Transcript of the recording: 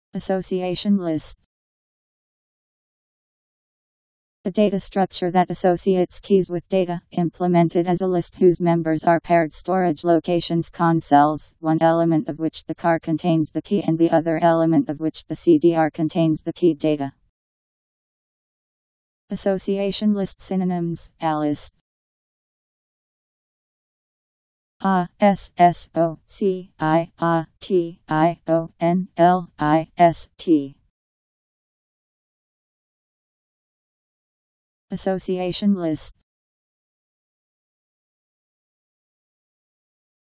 Association list. A data structure that associates keys with data, implemented as a list whose members are paired storage locations cells, one element of which the car contains the key and the other element of which the CDR contains the key data. Association list synonyms, alist. Associationlist. Association list.